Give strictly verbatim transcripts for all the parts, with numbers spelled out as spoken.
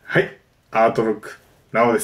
はい、アートロックなおです。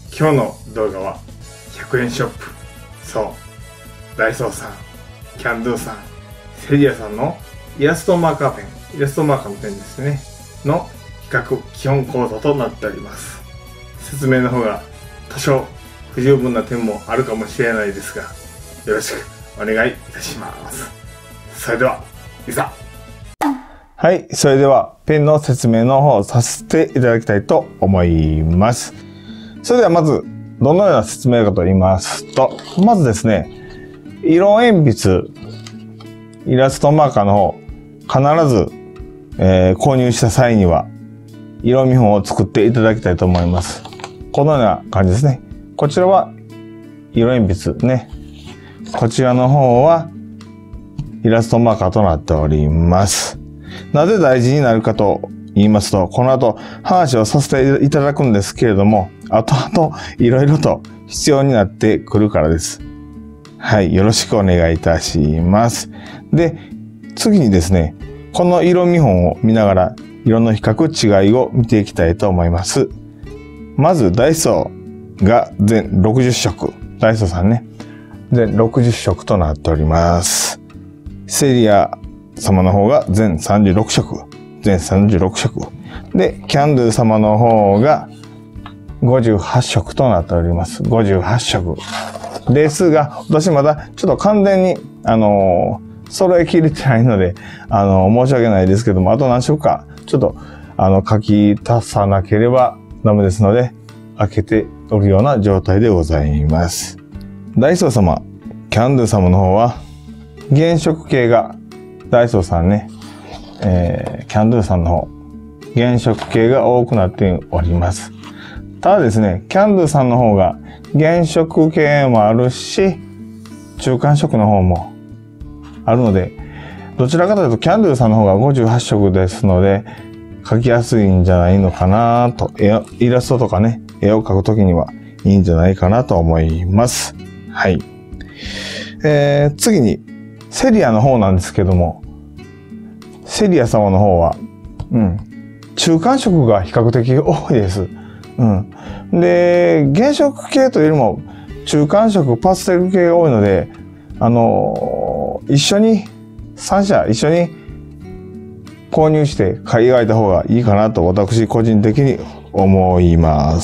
今日の動画はひゃくえんショップ、そうダイソーさん、キャンドゥさん、セリアさんのイラストマーカーペン、イラストマーカーのペンですねの比較基本講座となっております。説明の方が多少不十分な点もあるかもしれないですが、よろしくお願いいたします。それではいざ。はい、それではペンの説明の方をさせていただきたいと思います。それではまずどのような説明かと言いますと、まずですね、色鉛筆、イラストマーカーの方、必ず、えー、購入した際には色見本を作っていただきたいと思います。このような感じですね。こちらは色鉛筆ね。こちらの方はイラストマーカーとなっております。なぜ大事になるかと言いますと、この後話をさせていただくんですけれども、後々いろいろと必要になってくるからです。はい、よろしくお願いいたします。で、次にですね、この色見本を見ながら色の比較違いを見ていきたいと思います。まずダイソーが全ろくじゅっしょく、ダイソーさんね、全ろくじゅっしょくとなっております。セリア様の方が全さんじゅうろくしょく、全さんじゅうろくしょく。で、キャンドゥ様の方がごじゅうはっしょくとなっております。ごじゅうはっしょく。例数が、私まだちょっと完全に、あのー、揃えきれてないので、あのー、申し訳ないですけども、あと何色か、ちょっと、あの、書き足さなければダメですので、開けておるような状態でございます。ダイソー様、キャンドゥ様の方は、原色系が、ダイソーさんね、えー、キャンドゥさんの方、原色系が多くなっております。ただですね、キャンドゥさんの方が原色系もあるし、中間色の方もあるので、どちらかというとキャンドゥさんの方がごじゅうはっしょくですので、描きやすいんじゃないのかなと、イラストとかね、絵を描くときにはいいんじゃないかなと思います。はい。えー、次に、セリアの方なんですけども、セリア様の方は、うん、中間色が比較的多いです。うん。で、原色系というよりも、中間色、パステル系が多いので、あのー、一緒に、さんしゃ一緒に購入して買い替えた方がいいかなと私個人的に思います。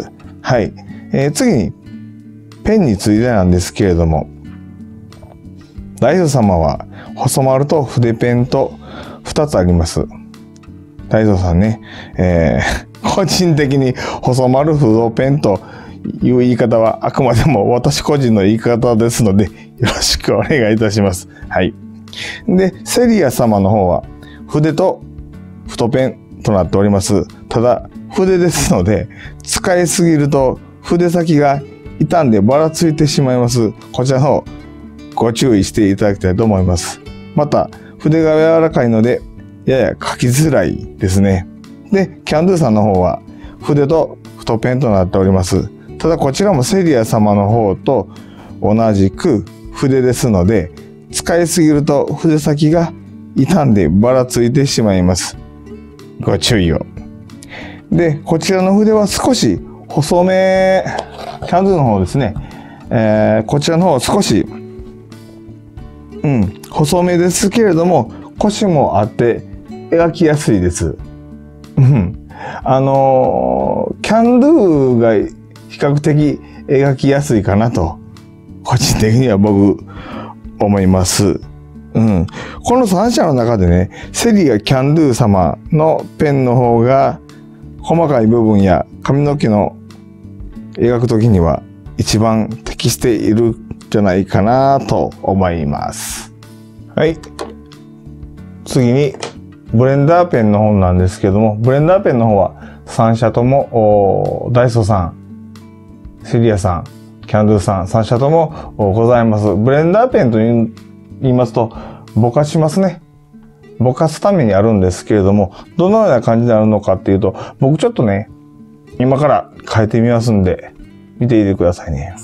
はい。えー、次に、ペンについてなんですけれども、ダイソー様は細丸と筆ペンとふたつあります。ダイソーさんね、えー、個人的に細丸筆ペンという言い方はあくまでも私個人の言い方ですので、よろしくお願いいたします。はい。で、セリア様の方は筆と太ペンとなっております。ただ、筆ですので、使いすぎると筆先が傷んでばらついてしまいます。こちらの方、ご注意していただきたいと思います。また、筆が柔らかいので、やや書きづらいですね。で、キャンドゥさんの方は、筆と太ペンとなっております。ただ、こちらもセリア様の方と同じく筆ですので、使いすぎると筆先が傷んでばらついてしまいます。ご注意を。で、こちらの筆は少し細め、キャンドゥの方ですね。えー、こちらの方少しうん、細めですけれども、コシもあって描きやすいです。うん。あのー、キャンドゥが比較的描きやすいかなと、個人的には僕、思います。うん。このさんしゃの中でね、セリア・キャンドゥ様のペンの方が、細かい部分や髪の毛の描くときには一番適しているじゃないかなと思います。はい。次に、ブレンダーペンの方なんですけども、ブレンダーペンの方はさんしゃとも、ダイソーさん、セリアさん、キャンドゥさん、さんしゃともございます。ブレンダーペンと言いますと、ぼかしますね。ぼかすためにあるんですけれども、どのような感じになるのかっていうと、僕ちょっとね、今から変えてみますんで、見ていてくださいね。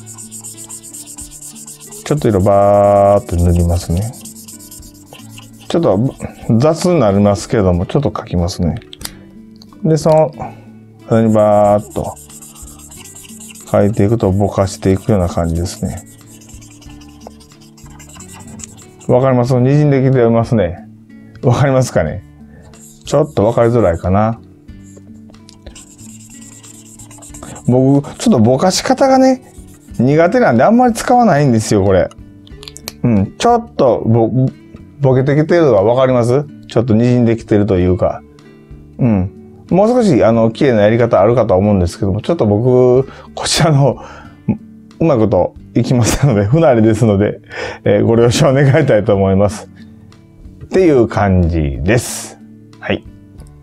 ちょっと色バーっと塗りますね。ちょっと雑になりますけれども、ちょっと描きますね。で、そのそれにバーっと書いていくとぼかしていくような感じですね。わかります？滲んできてますね。わかりますかね？ちょっとわかりづらいかな。僕、ちょっとぼかし方がね、苦手なんであんまり使わないんですよ、これ。うん。ちょっとぼ、ぼけてきてるのがわかります？ちょっと滲んできてるというか。うん。もう少し、あの、綺麗なやり方あるかとは思うんですけども、ちょっと僕、こちらの、うまいこといきませんので、不慣れですので、えー、ご了承願いたいと思います。っていう感じです。はい。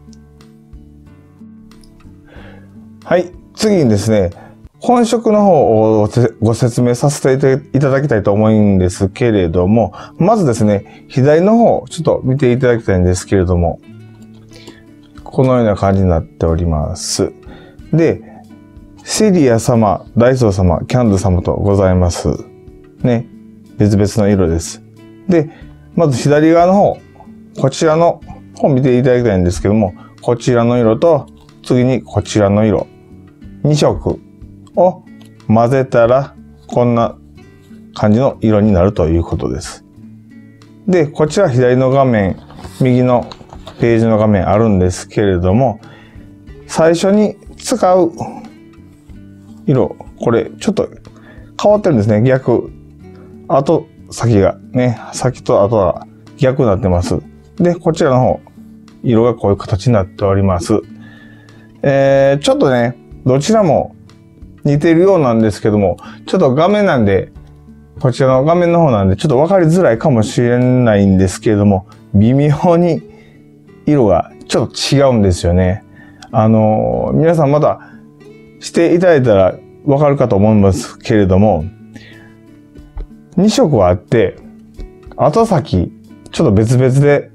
はい。次にですね、本色の方をご説明させていただきたいと思うんですけれども、まずですね、左の方、ちょっと見ていただきたいんですけれども、このような感じになっております。で、セリア様、ダイソー様、キャンドゥ様とございます。ね。別々の色です。で、まず左側の方、こちらの方見ていただきたいんですけども、こちらの色と、次にこちらの色、に色を混ぜたら、こんな感じの色になるということです。で、こちら左の画面、右のページの画面あるんですけれども、最初に使う色、これちょっと変わってるんですね。逆。後、先がね、先と後が逆になってます。で、こちらの方、色がこういう形になっております。えー、ちょっとね、どちらも似てるようなんですけども、ちょっと画面なんで、こちらの画面の方なんで、ちょっと分かりづらいかもしれないんですけれども、微妙に色がちょっと違うんですよね。あのー、皆さんまたしていただいたら分かるかと思いますけれども、に色はあって、後先、ちょっと別々で、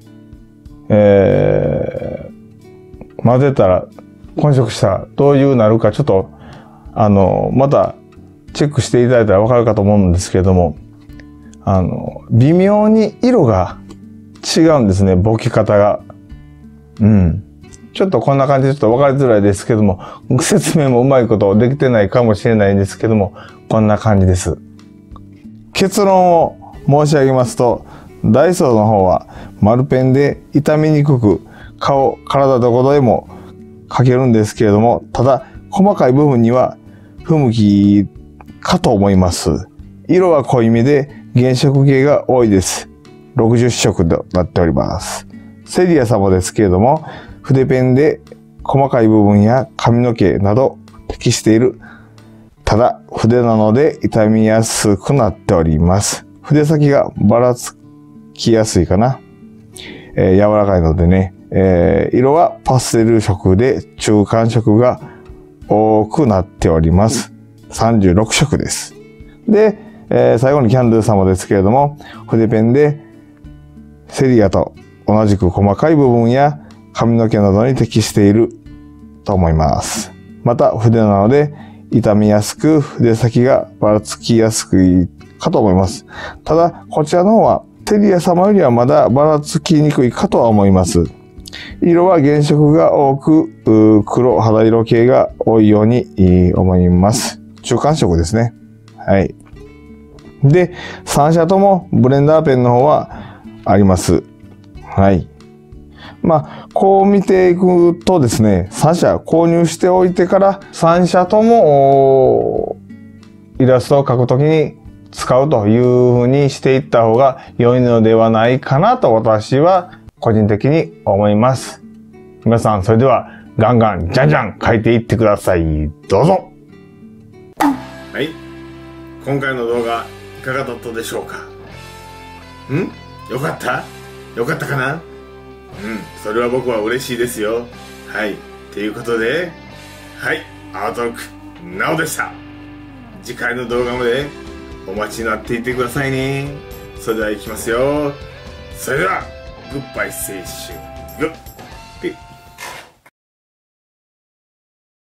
えー、混ぜたら、混色したらどういうなるか、ちょっと、あの、またチェックしていただいたら分かるかと思うんですけれども、あの、微妙に色が違うんですね、ぼけ方が。うん。ちょっとこんな感じでちょっと分かりづらいですけども、説明もうまいことできてないかもしれないんですけども、こんな感じです。結論を申し上げますと、ダイソーの方は丸ペンで傷みにくく、顔、体どこでも描けるんですけれども、ただ細かい部分には不向きかと思います。色は濃いめで原色系が多いです。ろくじゅっ色となっております。セリア様ですけれども、筆ペンで細かい部分や髪の毛など適している。ただ、筆なので傷みやすくなっております。筆先がばらつきやすいかな。えー、柔らかいのでね、えー、色はパステル色で中間色が多くなっております。さんじゅうろく色です。で、えー、最後にキャンドゥ様ですけれども、筆ペンでセリアと同じく細かい部分や髪の毛などに適していると思います。また、筆なので傷みやすく、筆先がばらつきやすくかと思います。ただ、こちらの方はセリア様よりはまだばらつきにくいかとは思います。色は原色が多く、黒、肌色系が多いように思います。中間色ですね。はい。で、さん社ともブレンダーペンの方はあります。はい。まあ、こう見ていくとですね、さん社購入しておいてから、さん社ともイラストを描くときに使うという風にしていった方が良いのではないかなと私は個人的に思います。皆さん、それではガンガン、じゃんじゃん書いていってください。どうぞ。 はい。今回の動画、いかがだったでしょうか？ん？よかった？よかったかな？うん、それは僕は嬉しいですよ。はい。ということで、はい。アートロック、なおでした。次回の動画までお待ちになっていてくださいね。それでは行きますよ。それでは、グッバイ青春。グッ